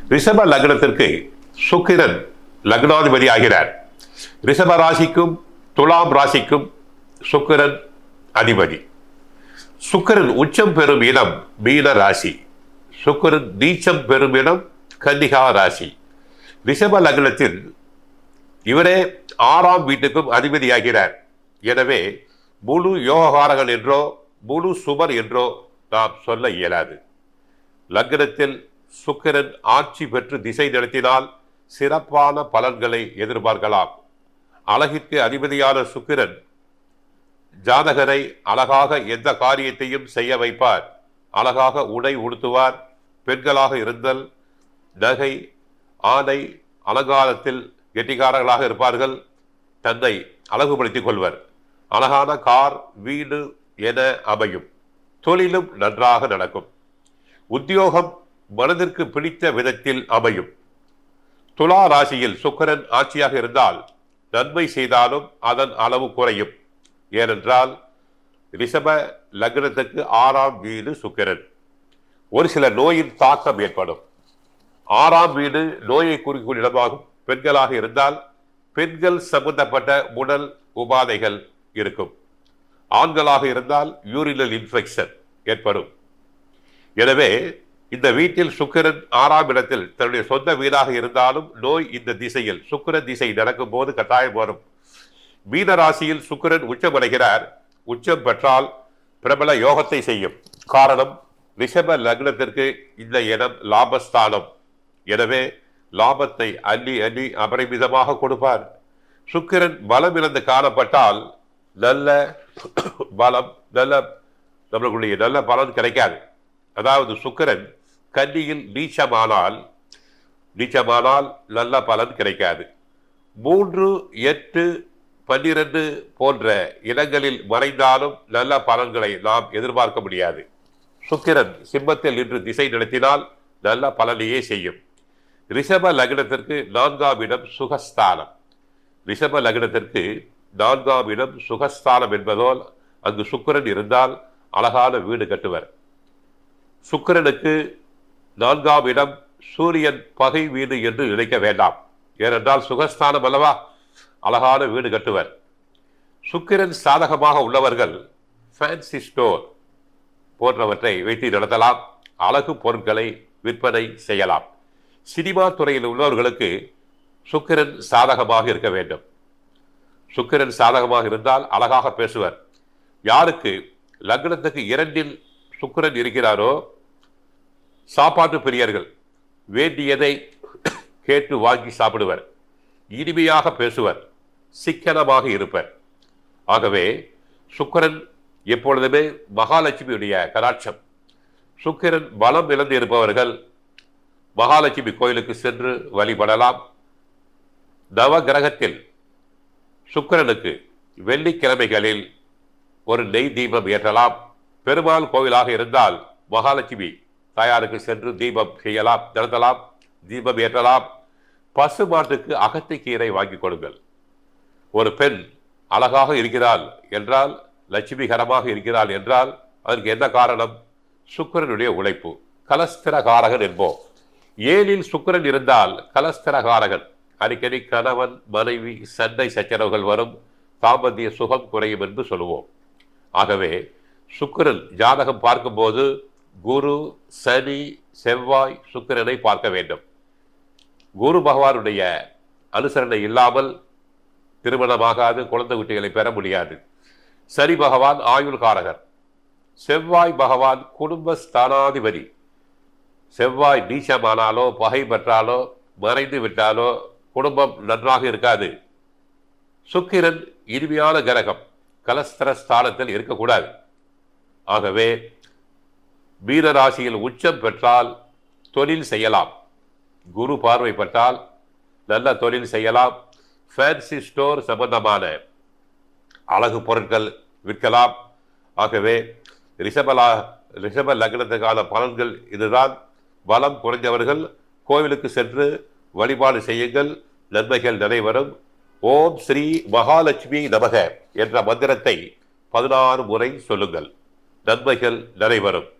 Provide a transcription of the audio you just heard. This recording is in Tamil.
ரிஷப லக்னத்திற்கு சுக்கிரன் லக்னாதிபதி ஆகிறார். ரிஷப ராசிக்கும் துலாம் ராசிக்கும் சுக்கிரன் அதிபதி. சுக்கிரன் உச்சம் பெறும் இடம் மீன ராசி, சுக்கிரன் நீச்சம் பெறும் இடம் கன்னிகா ராசி. ரிஷப லக்னத்தில் இவரே 6ஆம் வீட்டுக்கும் அதிபதியாகிறார். எனவே முழு யோககாரகன் என்றோ முழு சுபர் என்றோ நாம் சொல்ல இயலாது. லக்னத்தில் சுக்கிரன் ஆட்சி பெற்று திசை நடத்தினால் சிறப்பான பலன்களை எதிர்பார்க்கலாம். அழகிற்கு அதிபதியான சுக்கிரன் ஜாதகரை அழகாக எந்த காரியத்தையும் செய்ய வைப்பார். அழகாக உடை உடுத்துவார். பெண்களாக இருந்தல் நகை ஆடை அலங்காரத்தில் கெட்டிக்காரர்களாக இருப்பார்கள். தன்னை அழகுபடுத்திக் கொள்வர். அழகான கார் வீடு என அமையும். தொழிலும் நன்றாக நடக்கும். உத்தியோகம் மனதிற்கு பிடித்த விதத்தில் அமையும். துலா ராசியில் சுக்கிரன் ஆட்சியாக இருந்தால் நன்மை செய்தாலும் அதன் அளவு குறையும். ஏனென்றால் ரிஷப லக்னத்துக்கு 6ஆம் வீடு சுக்கிரன். ஒரு சில நோயின் தாக்கம் ஏற்படும். 6ஆம் வீடு நோயை குறிக்கும் இடமாகும். பெண்களாக இருந்தால் பெண்கள் சம்பந்தப்பட்ட உடல் உபாதைகள் இருக்கும். ஆண்களாக இருந்தால் யூரினல் இன்ஃபெக்ஷன் ஏற்படும். எனவே இந்த வீட்டில் சுக்கிரன் 6ஆம் இடத்தில் தன்னுடைய சொந்த வீடாக இருந்தாலும் நோய் இந்த திசையில் சுக்கிரன் திசை நடக்கும் போது கட்டாயம் வரும். மீன ராசியில் சுக்கிரன் உச்சமடைகிறார். உச்சம் பெற்றால் பிரபல யோகத்தை செய்யும். காரணம், ரிஷப லக்னத்திற்கு இந்த இடம் லாபஸ்தானம். எனவே லாபத்தை அள்ளி அள்ளி அபரிமிதமாக கொடுப்பார். சுக்கிரன் பலம் இழந்து காணப்பட்டால் நல்ல பலம் நம்மளுடைய நல்ல பலன் கிடைக்காது. அதாவது சுக்கிரன் கன்னியில் நீச்சமானால் நல்ல பலன் கிடைக்காது. 3, 8, 12 போன்ற இடங்களில் மறைந்தாலும் நல்ல பலன்களை நாம் எதிர்பார்க்க முடியாது. சுக்கிரன் சிம்மத்தில் நின்று திசை நடத்தினால் நல்ல பலனையே செய்யும். ரிஷப லக்னத்திற்கு 4ஆம் இடம் சுகஸ்தானம். ரிஷப லக்னத்திற்கு 4ஆம் இடம் சுகஸ்தானம் என்பதால் அங்கு சுக்கிரன் இருந்தால் அழகான வீடு கட்டுவர். சுக்கிரனுக்கு 4ஆம் இடம் சூரியன் பகை வீடு என்று நினைக்க வேண்டாம். ஏனென்றால் சுகஸ்தானம் அல்லவா, அழகான வீடு கட்டுவர். சுக்கிரன் சாதகமாக உள்ளவர்கள் ஃபேன்சி ஸ்டோர் போன்றவற்றை வைத்து நடத்தலாம். அழகு பொருட்களை விற்பனை செய்யலாம். சினிமா துறையில் உள்ளவர்களுக்கு சுக்கிரன் சாதகமாக இருக்க வேண்டும். சுக்கிரன் சாதகமாக இருந்தால் அழகாக பேசுவர். யாருக்கு லக்னத்துக்கு 2இல் சுக்கிரன் இருக்கிறாரோ சாப்பாட்டு பிரியர்கள், வேண்டியதை கேட்டு வாங்கி சாப்பிடுவர். இனிமையாக பேசுவர். சிக்கனமாக இருப்பர். ஆகவே சுக்கிரன் எப்பொழுதுமே மகாலட்சுமியுடைய கடாட்சம். சுக்கிரன் பலம் இழந்து இருப்பவர்கள் மகாலட்சுமி கோயிலுக்கு சென்று வழிபடலாம். நவ கிரகத்தில் சுக்கிரனுக்கு வெள்ளிக்கிழமைகளில் ஒரு நெய் தீபம் ஏற்றலாம். பெருமாள் கோவிலாக இருந்தால் மகாலட்சுமி தாயாருக்கு சென்று தீபம் செய்யலாம், நடத்தலாம், தீபம் ஏற்றலாம். பசு மாட்டுக்கு அகத்திக்கீரை வாங்கி கொடுங்கள். ஒரு பெண் அழகாக இருக்கிறாள் என்றால், லட்சுமிகரமாக இருக்கிறாள் என்றால் அதற்கு என்ன காரணம்? சுக்கிரனுடைய உழைப்பு. கலஸ்திரகாரகன் என்போம். 7இல் சுக்கிரன் இருந்தால் கலஸ்திரகாரகன். அடிக்கடி கணவன் மனைவி சண்டை சச்சரவுகள் வரும். தாம்பத்திய சுகம் குறையும் என்று சொல்லுவோம். ஆகவே சுக்கிரன் ஜாதகம் பார்க்கும்போது குரு சனி செவ்வாய் சுக்கிரனை பார்க்க வேண்டும். குரு பகவானுடைய அனுசரணை இல்லாமல் திருமணமாகாது, குழந்தை குட்டிகளை பெற முடியாது. சனி பகவான் ஆயுள் காரகர். செவ்வாய் பகவான் குடும்ப ஸ்தானாதிபதி. செவ்வாய் நீச்சமானாலோ பகை பெற்றாலோ மறைந்து விட்டாலோ குடும்பம் நன்றாக இருக்காது. சுக்கிரன் இனிமையான கிரகம், கலஸ்திர ஸ்தானத்தில் இருக்கக்கூடாது. ஆகவே மீனராசியில் உச்சம் பெற்றால் தொழில் செய்யலாம். குரு பார்வை பெற்றால் நல்ல தொழில் செய்யலாம். ஃபேன்சி ஸ்டோர் சம்பந்தமான அழகு பொருட்கள் விற்கலாம். ஆகவே ரிஷப லக்னத்துக்கான பலன்கள் இதுதான். பலம் குறைந்தவர்கள் கோவிலுக்கு சென்று வழிபாடு செய்யுங்கள். நன்மைகள் நடைபெறும். ஓம் ஸ்ரீ மகாலட்சுமி நமக என்ற மந்திரத்தை 16 முறை சொல்லுங்கள். நன்மைகள் நடைபெறும்.